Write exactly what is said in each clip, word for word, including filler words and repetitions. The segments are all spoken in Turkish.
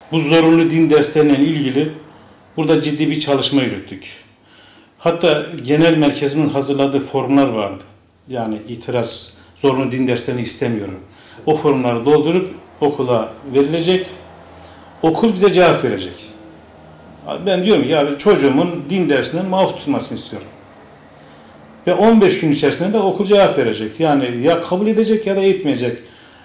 Bu zorunlu din derslerine ilgili burada ciddi bir çalışma yürüttük. Hatta genel merkezimin hazırladığı formlar vardı. Yani itiraz, zorunlu din derslerini istemiyorum. O formları doldurup okula verilecek. Okul bize cevap verecek. Ben diyorum ki ya çocuğumun din dersinden muaf tutmasını istiyorum. Ve on beş gün içerisinde de okul cevap verecek. Yani ya kabul edecek ya da etmeyecek.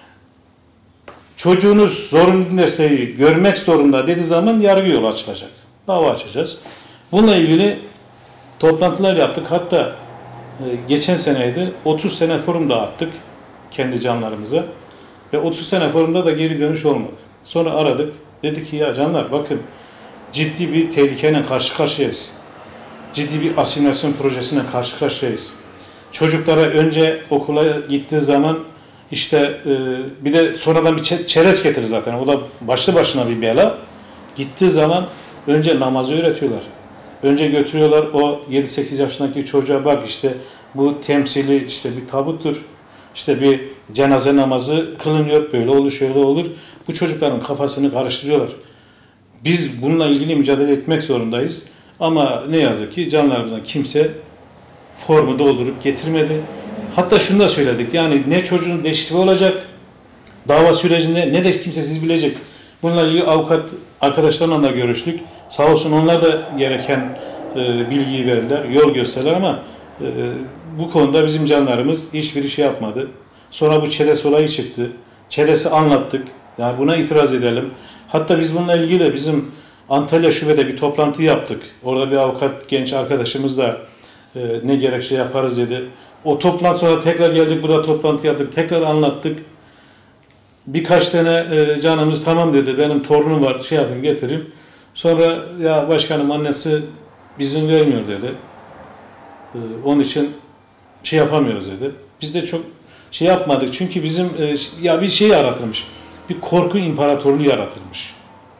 Çocuğunuz zorunlu din dersleri görmek zorunda dediği zaman yargı yolu açılacak. Dava açacağız. Bununla ilgili toplantılar yaptık. Hatta e, geçen seneydi otuz sene forum dağıttık kendi canlarımıza. Ve otuz sene forumda da geri dönüş olmadı. Sonra aradık. Dedi ki ya canlar bakın ciddi bir tehlikeyle karşı karşıyayız. Ciddi bir asimilasyon projesine karşı karşıyayız. Çocuklara önce okula gittiği zaman işte e, bir de sonradan bir çerez getirir zaten. O da başlı başına bir bela. Gittiği zaman önce namazı öğretiyorlar. Önce götürüyorlar o yedi sekiz yaşındaki çocuğa bak işte bu temsili işte bir tabuttur. İşte bir cenaze namazı kılınıyor. Böyle olur şöyle olur. Bu çocukların kafasını karıştırıyorlar. Biz bununla ilgili mücadele etmek zorundayız. Ama ne yazık ki canlarımızdan kimse formu doldurup getirmedi. Hatta şunu da söyledik. Yani ne çocuğun deşifre olacak dava sürecinde ne de kimsesiz bilecek. Bununla ilgili avukat arkadaşlarla da görüştük. Sağ olsun onlar da gereken e, bilgiyi verdiler, yol gösterdiler ama e, bu konuda bizim canlarımız hiçbir şey yapmadı. Sonra bu çerez olayı çıktı. Çerezi anlattık. Yani buna itiraz edelim. Hatta biz bununla ilgili de bizim Antalya şubede bir toplantı yaptık. Orada bir avukat genç arkadaşımız da e, ne gerekse yaparız dedi. O toplantı sonra tekrar geldik, burada toplantı yaptık. Tekrar anlattık. Birkaç tane e, canımız tamam dedi. Benim torunum var, şey yapayım getireyim. Sonra ya başkanım annesi izin vermiyor dedi. E, onun için şey yapamıyoruz dedi. Biz de çok şey yapmadık. Çünkü bizim e, ya bir şey yaratılmış. Bir korku imparatorluğu yaratılmış.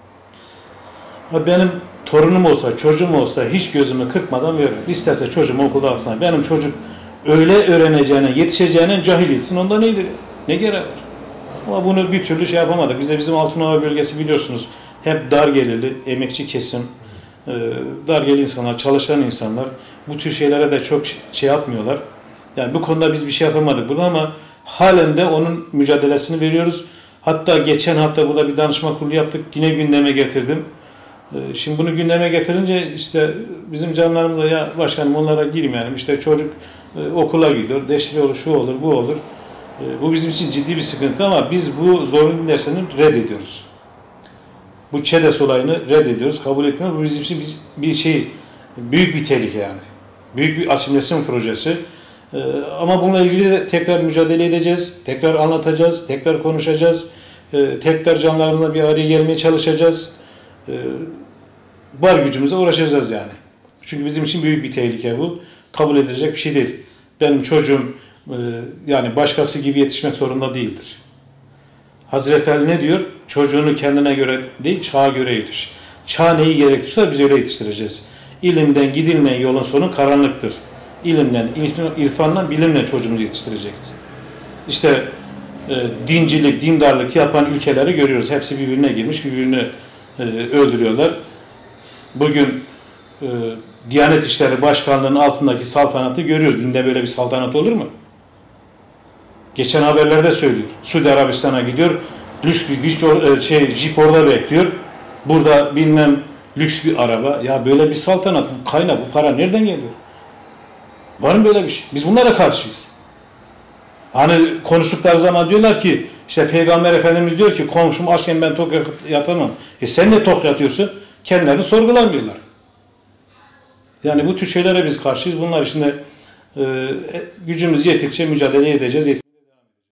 Benim torunum olsa, çocuğum olsa hiç gözümü kırpmadan veririm. İsterse çocuğumu okulda alsın. Benim çocuk öyle öğreneceğine, yetişeceğine cahil etsin. Onda neydir? Ne gereği var? Ama bunu bir türlü şey yapamadık. Bize bizim Altınova bölgesi biliyorsunuz hep dar gelirli, emekçi kesim, dar gelirli insanlar, çalışan insanlar. Bu tür şeylere de çok şey yapmıyorlar. Yani bu konuda biz bir şey yapamadık burada ama halen de onun mücadelesini veriyoruz. Hatta geçen hafta burada bir danışma kurulu yaptık. Yine gündeme getirdim. Şimdi bunu gündeme getirince işte bizim canlarımıza ya başkanım onlara girmeyelim. İşte çocuk okula gidiyor, deşifre olur, şu olur, bu olur. Bu bizim için ciddi bir sıkıntı ama biz bu zorunlu din derslerini reddediyoruz. Bu ÇEDES olayını reddediyoruz, kabul etmiyoruz. Bu bizim için bir şey, büyük bir tehlike yani. Büyük bir asimilasyon projesi. Ama bununla ilgili de tekrar mücadele edeceğiz, tekrar anlatacağız, tekrar konuşacağız, tekrar canlarımızla bir araya gelmeye çalışacağız. Var gücümüze uğraşacağız yani. Çünkü bizim için büyük bir tehlike bu. Kabul edilecek bir şey değil. Benim çocuğum yani başkası gibi yetişmek zorunda değildir. Hazreti Ali ne diyor? Çocuğunu kendine göre değil, çağa göre yetiş. Çağ neyi gerektiriyorsa biz öyle yetiştireceğiz. İlimden gidilmeyen yolun sonu karanlıktır. İlimden, irfanla, bilimle çocuğumuzu yetiştireceğiz. İşte e, dincilik, dindarlık yapan ülkeleri görüyoruz. Hepsi birbirine girmiş, birbirini e, öldürüyorlar. Bugün e, Diyanet İşleri Başkanlığı'nın altındaki saltanatı görüyoruz. Dinde böyle bir saltanat olur mu? Geçen haberlerde söylüyor. Suudi Arabistan'a gidiyor. Lüks bir şey, jip orada bekliyor. Burada bilmem lüks bir araba. Ya böyle bir saltanat, bu kaynak, bu para nereden geliyor? Var mı böyle bir şey? Biz bunlara karşıyız. Hani konuştukları zaman diyorlar ki işte Peygamber Efendimiz diyor ki komşum açken ben tok yatamam. E sen ne tok yatıyorsun? Kendilerini sorgulamıyorlar. Yani bu tür şeylere biz karşıyız. Bunlar için de e, gücümüz yettikçe mücadele edeceğiz.